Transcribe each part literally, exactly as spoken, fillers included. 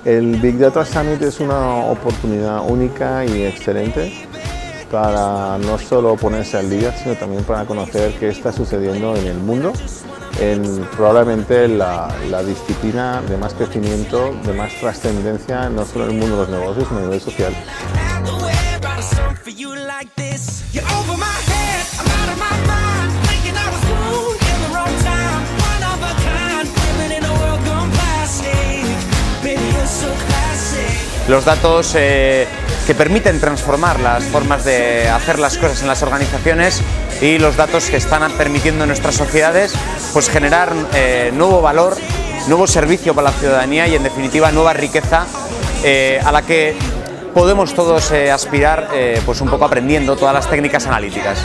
El Big Data Summit es una oportunidad única y excelente para no solo ponerse al día, sino también para conocer qué está sucediendo en el mundo, en probablemente la, la disciplina de más crecimiento, de más trascendencia, no solo en el mundo de los negocios, sino a nivel social. Los datos eh, que permiten transformar las formas de hacer las cosas en las organizaciones y los datos que están permitiendo en nuestras sociedades pues generar eh, nuevo valor, nuevo servicio para la ciudadanía y en definitiva nueva riqueza eh, a la que podemos todos eh, aspirar eh, pues un poco aprendiendo todas las técnicas analíticas.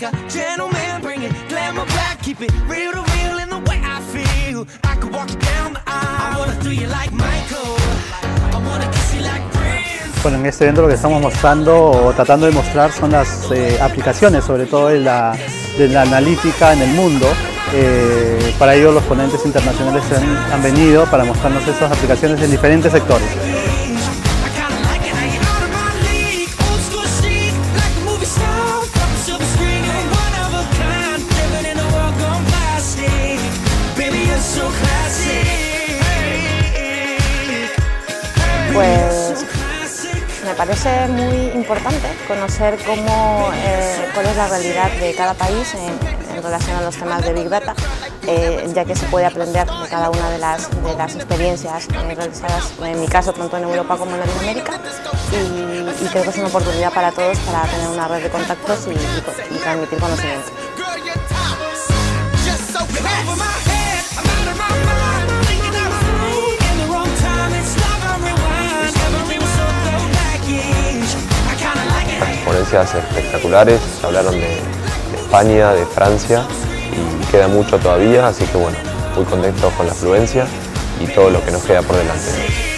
Bueno, en este evento lo que estamos mostrando o tratando de mostrar son las eh, aplicaciones, sobre todo de la, de la analítica en el mundo. Eh, para ello los ponentes internacionales han, han venido para mostrarnos estas aplicaciones en diferentes sectores. Pues me parece muy importante conocer cómo, eh, cuál es la realidad de cada país en, en relación a los temas de Big Data, eh, ya que se puede aprender de cada una de las, de las experiencias eh, realizadas, en mi caso, tanto en Europa como en Latinoamérica, y, y creo que es una oportunidad para todos para tener una red de contactos y, y, y transmitir conocimiento. Ponencias espectaculares, hablaron de, de España, de Francia y queda mucho todavía, así que bueno, muy contentos con la afluencia y todo lo que nos queda por delante.